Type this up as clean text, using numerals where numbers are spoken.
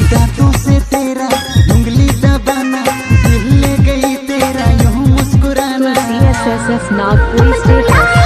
दांतों से तेरा उंगली दबाना, दिल ले गई तेरा यूं मुस्कुराना। CSSF Nagpur estate